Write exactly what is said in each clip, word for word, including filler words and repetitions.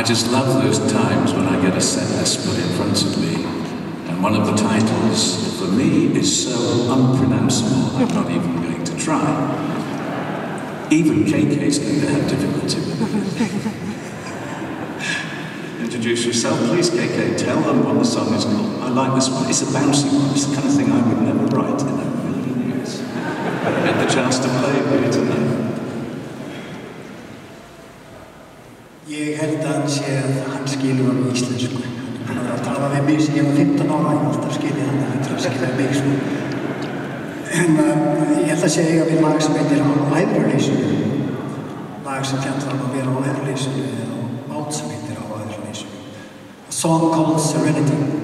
I just love those times when I get a set list put in front of me, and one of the titles, for me, is so unpronounceable, I'm not even going to try. Even K K's going to have difficulty with it. Introduce yourself, please, K K. Tell them what the song is called. I like this one. It's a bouncy one. It's the kind of thing I would never write in a million years. But I get the chance to play it with you tonight. Ég held að hann sé að hann skilur hann í íslensku. Hann er búinn að vera að tala við mig sem ég var fimmtán ára, ég alltaf skilja hann, það er að skilja mig sko. En uh, ég held að sé eiga við lag sem heitir á æðruleysinu. Lag sem fjallar um að vera á æðruleysinu eða á mát sem heitir á æðruleysinu. A song called Serenity.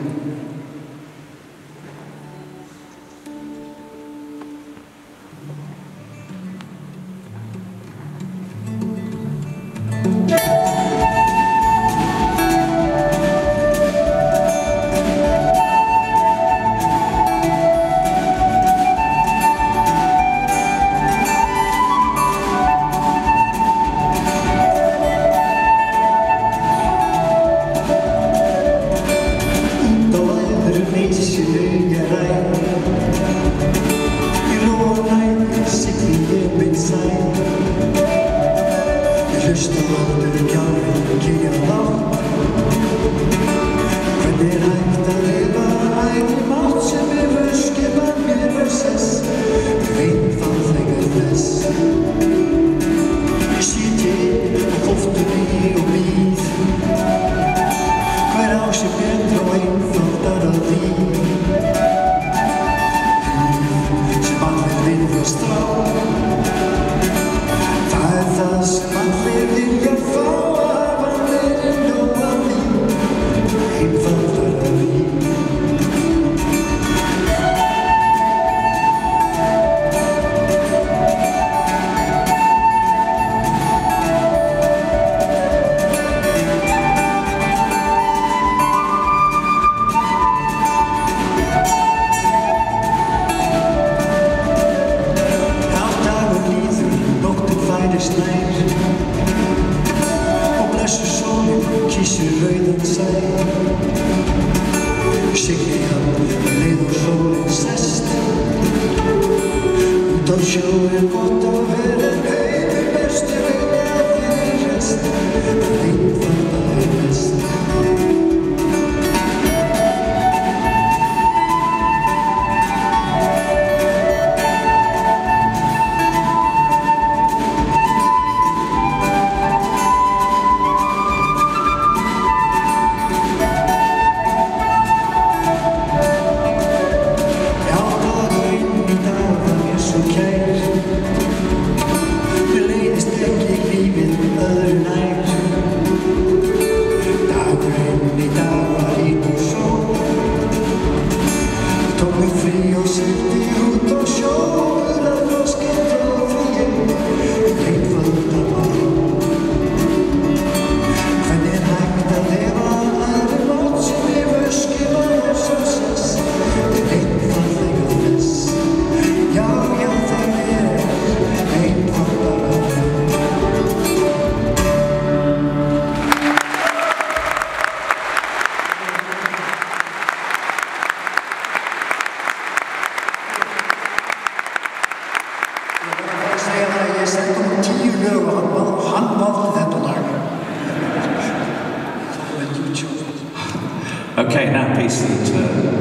Okay, now a piece that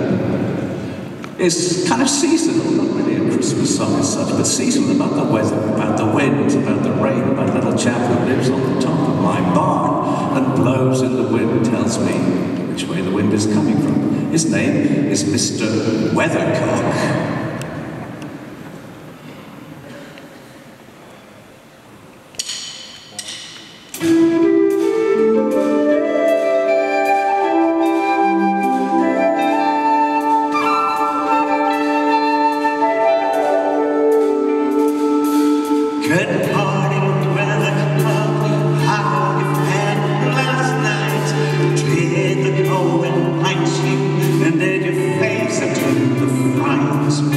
uh, is kind of seasonal, not really a Christmas song as such, but seasonal about the weather, about the wind, about the rain, about a little chap who lives on the top of my barn and blows in the wind, tells me which way the wind is coming from. His name is Mister Weathercock. Good morning, Weathercock. How you been last night? Did the cold and light you, and did your face into the frying?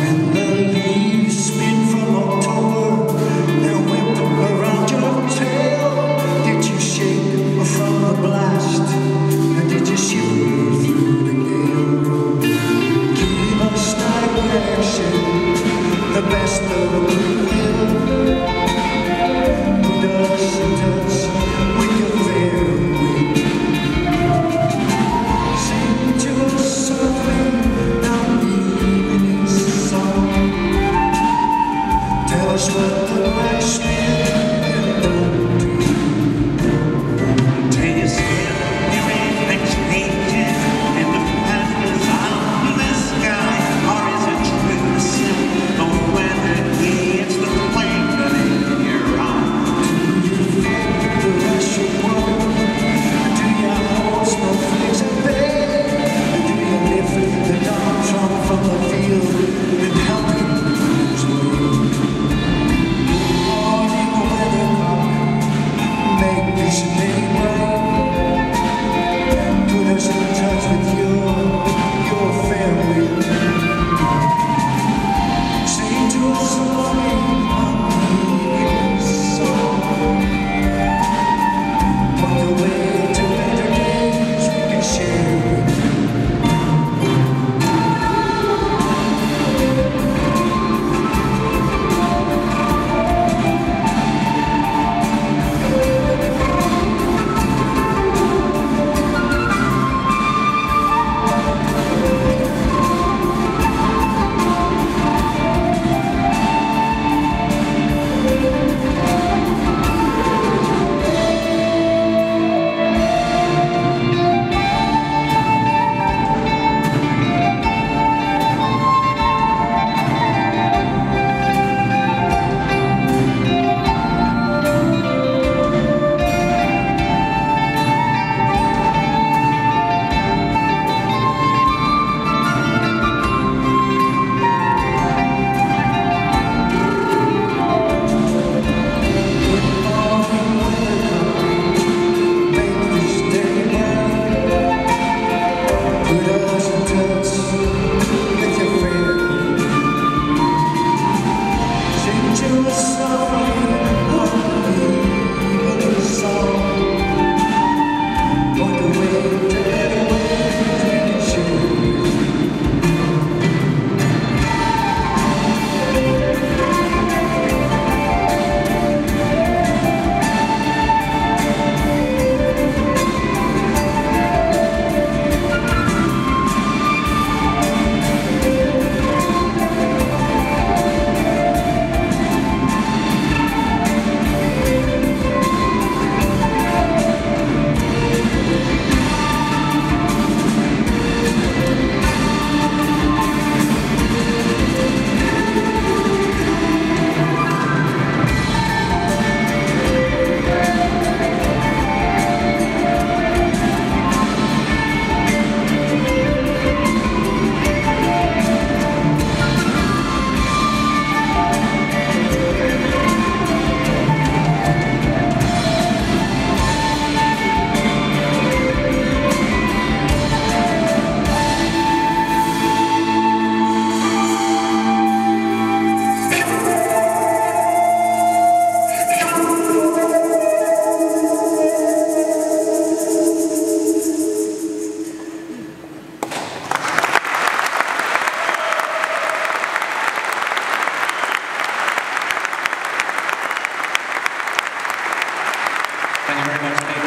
very much.